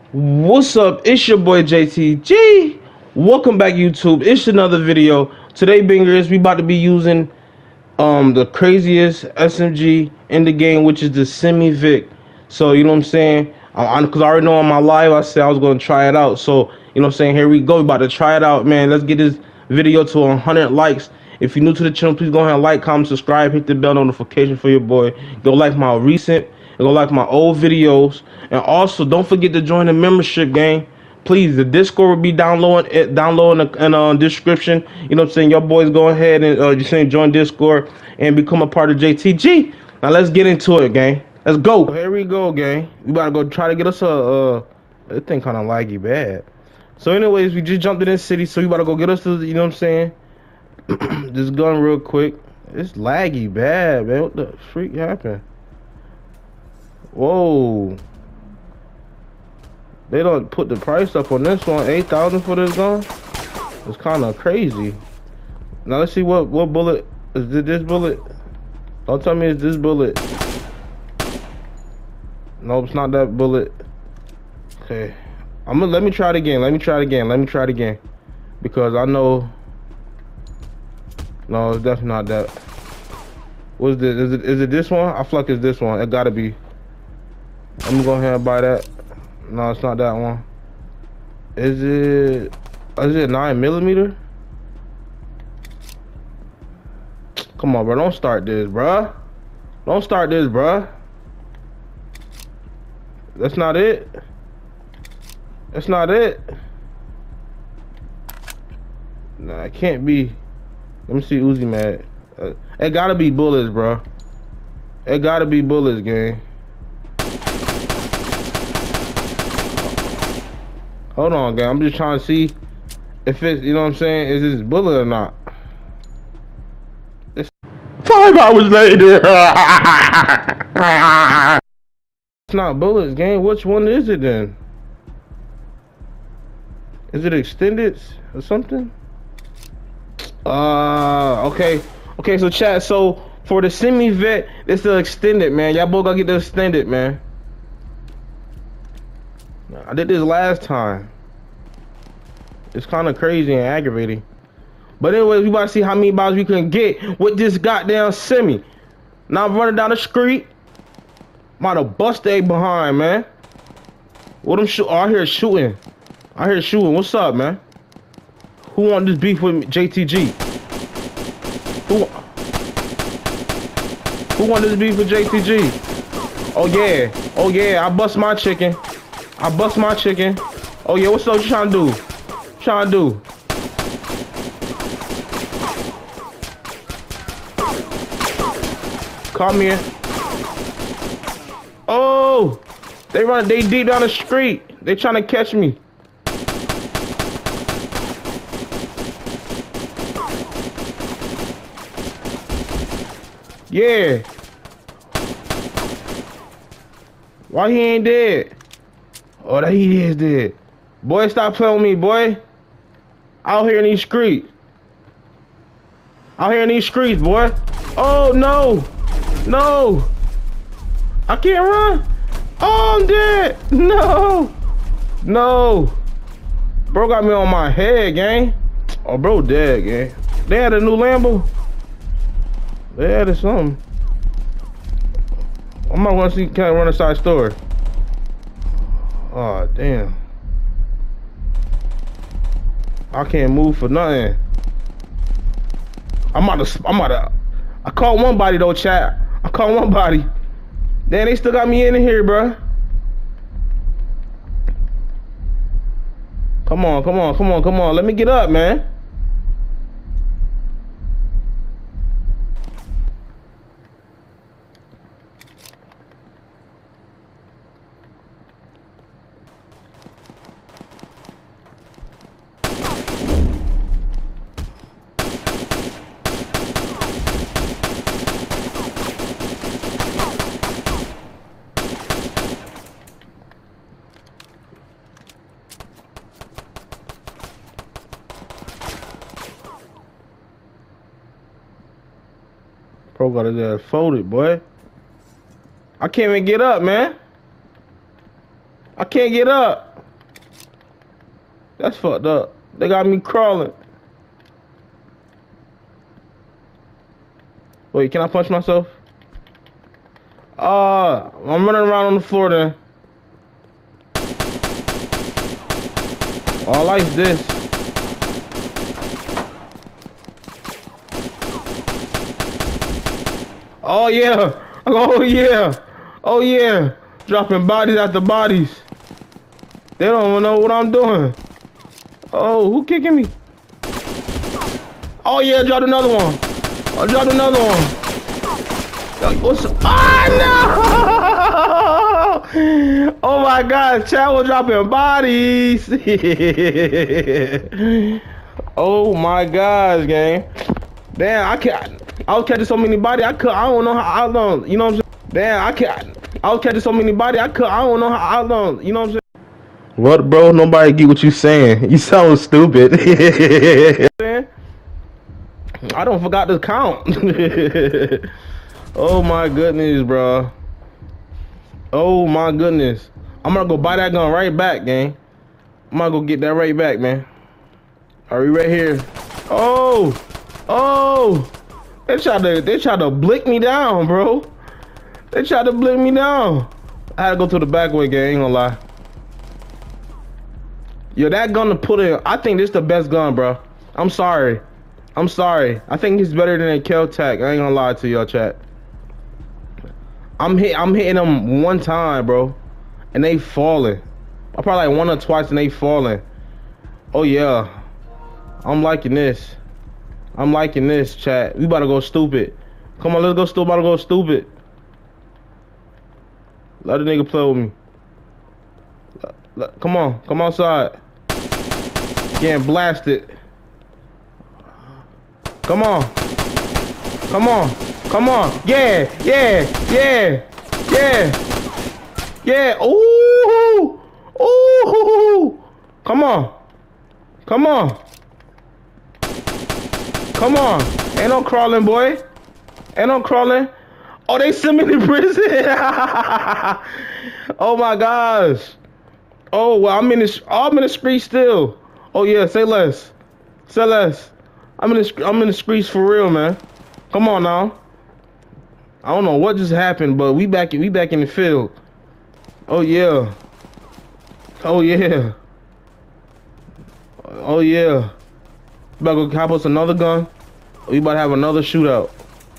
What's up? It's your boy JTG. Welcome back, YouTube. It's another video. Today, bingers, we about to be using the craziest SMG in the game, which is the Semi Vic. So you know what I'm saying? Because I already know on my live I said I was gonna try it out. So you know what I'm saying? Here we go. We about to try it out, man. Let's get this video to 100 likes. If you're new to the channel, please go ahead and like, comment, subscribe, hit the bell notification for your boy. Go like my recent and go like my old videos. And also don't forget to join the membership gang. Please, the Discord will be down low in the description. You know what I'm saying? Your boys go ahead and just saying join Discord and become a part of JTG. Now let's get into it, gang. Let's go. Here we go, gang. We about to go try to get us that thing kind of laggy bad. So anyways, we just jumped in this city, so we about to go get us to, you know what I'm saying? This gun real quick. It's laggy bad, man. What the freak happened? Whoa. They don't put the price up on this one. 8,000 for this gun. It's kind of crazy. Now let's see what bullet is it. This bullet? Don't tell me it's this bullet. Nope, it's not that bullet. Okay, let me try it again. Let me try it again because I know. No, it's definitely not that. What's this? Is it this one? I feel like it's this one. It gotta be. I'm gonna go ahead and buy that. No, it's not that one. Is it 9mm? Come on, bro. Don't start this, bruh. Don't start this, bruh. That's not it. That's not it. Nah, it can't be. Let me see Uzi Mad. It gotta be bullets, bro. It gotta be bullets, gang. Hold on, gang. I'm just trying to see if it's, you know what I'm saying, is this bullet or not. It's 5 hours later. It's not bullets, gang. Which one is it then? Is it extended or something? Okay, so chat, so for the semi vet, it's the extended, man. Y'all both gotta get the extended, man. I did this last time. It's kind of crazy and aggravating. But anyways, we about to see how many balls we can get with this goddamn semi. Now I'm running down the street. I'm about to bust they behind, man. What I'm shooting? Oh, I hear shooting. I hear shooting. What's up, man? Who want this beef with me? JTG? Who want this beef with JTG? Oh yeah, I bust my chicken. Oh yeah, what's up? What you trying to do? What you trying to do? Come here. Oh, they deep down the street. They trying to catch me. Yeah. Why he ain't dead? Oh, that he is dead. Boy, stop playing with me, boy. Out here in these streets. Boy. Oh, no. No. I can't run. Oh, I'm dead. No. No. Bro got me on my head, gang. Oh, bro dead, gang. They had a new Lambo. They had something. I might want to see, can I run a side store? Oh, damn. I can't move for nothing. I caught one body though, chat. I caught one body. Damn, they still got me in here, bro. Come on. Let me get up, man. Pro got his ass folded, boy. I can't even get up, man. I can't get up. That's fucked up. They got me crawling. Wait, can I punch myself? I'm running around on the floor then. Oh, I like this. Oh yeah. Oh yeah. Oh yeah. Dropping bodies after bodies. They don't even know what I'm doing. Oh, who kicking me? Oh yeah, dropped another one. I dropped another one. What's no! Oh my God, chat was dropping bodies. Oh my gosh, gang. Damn, I was catching so many bodies. I don't know how long. You know what I'm saying? Damn, I was catching so many bodies. I don't know how long. You know what I'm saying? What, bro? Nobody get what you saying. You sound stupid. I don't forgot to count. Oh my goodness, bro. Oh my goodness. I'm gonna go buy that gun right back, gang. I'm gonna go get that right back, man. Are we right here? Oh, oh. They tried to blick me down, bro. They tried to blick me down. I had to go to the back way, gang. Ain't gonna lie. Yo, that gun to put in. I think this the best gun, bro. I'm sorry. I'm sorry. I think it's better than a Kel-Tac. I ain't gonna lie to y'all, chat. I'm hitting them one time, bro, and they falling. I probably like one or twice and they falling. Oh yeah. I'm liking this. I'm liking this, chat. We about to go stupid. Come on, let's go stupid. About to go stupid. Let the nigga play with me. Come on, come outside. Getting blasted. Come on. Come on. Come on. Yeah, yeah, yeah, yeah. Yeah. Ooh. Ooh. Come on. Come on. Come on. Ain't no crawling, boy. Ain't no crawling. Oh, they sent me to prison. Oh my gosh. Oh, well, I'm in the street still. Oh yeah, say less. Say less. I'm in the streets for real, man. Come on now. I don't know what just happened, but we back in the field. Oh yeah. Oh yeah. Oh yeah. About to go cop us another gun. We about to have another shootout.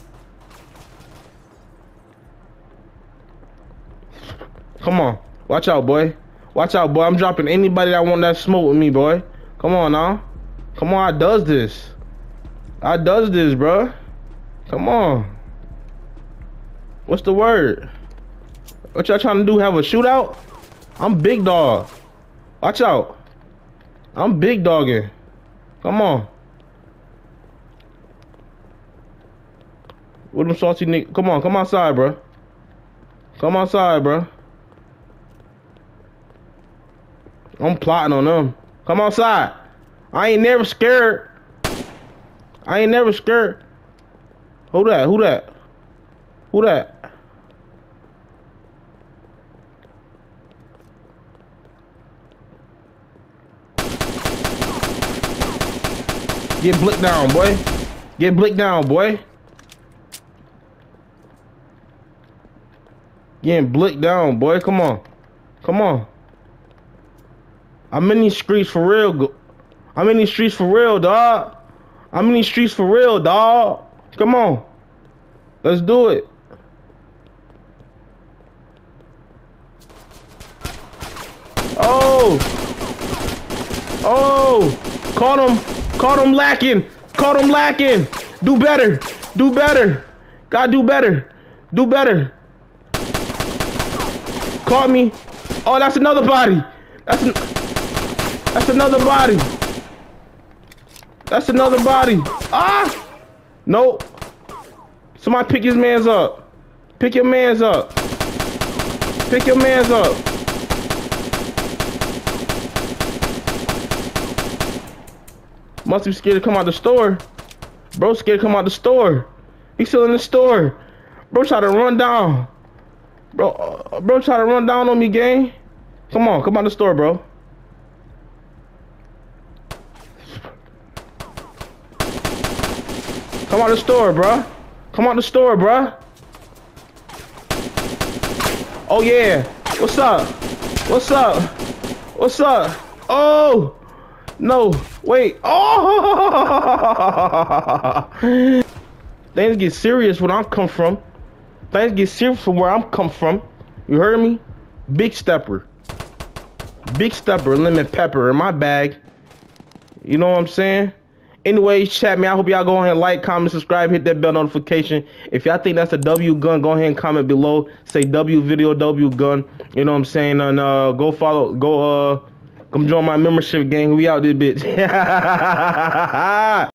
Come on. Watch out, boy. Watch out, boy. I'm dropping anybody that want that smoke with me, boy. Come on now. Come on, I does this. I does this, bro. Come on. What's the word? What y'all trying to do? Have a shootout? I'm big dog. Watch out. I'm big dogging. Come on. What them salty niggas? Come on, come outside, bro. Come outside, bro. I'm plotting on them. Come outside. I ain't never scared. I ain't never scared. Who that? Who that? Who that? Get blicked down, boy. Get blicked down, boy. Getting blicked down, boy. Come on. Come on. I'm in these streets for real. I'm in these streets for real, dog. I'm in these streets for real, dog. Come on. Let's do it. Oh. Oh. Caught him. Caught him lacking. Caught him lacking. Do better. Do better. Gotta do better. Do better. Caught me. Oh, that's another body. That's another body. That's another body. Ah! Nope. Somebody pick his mans up. Pick your mans up. Pick your mans up. Must be scared to come out the store. Bro scared to come out the store. He's still in the store. Bro try to run down. Bro try to run down on me, gang. Come on, come out the store, bro. Come out the store, bruh. Come out the store, bruh. Oh yeah. What's up? What's up? What's up? Oh no. Wait. Oh. Things get serious when I come from. Things get serious from where I'm come from. You heard me? Big stepper. Big stepper, lemon pepper in my bag. You know what I'm saying? Anyways, chat, man, I hope y'all go ahead and like, comment, subscribe, hit that bell notification. If y'all think that's a W gun, go ahead and comment below. Say W video, W gun. You know what I'm saying? And go follow, come join my membership gang. We out this bitch.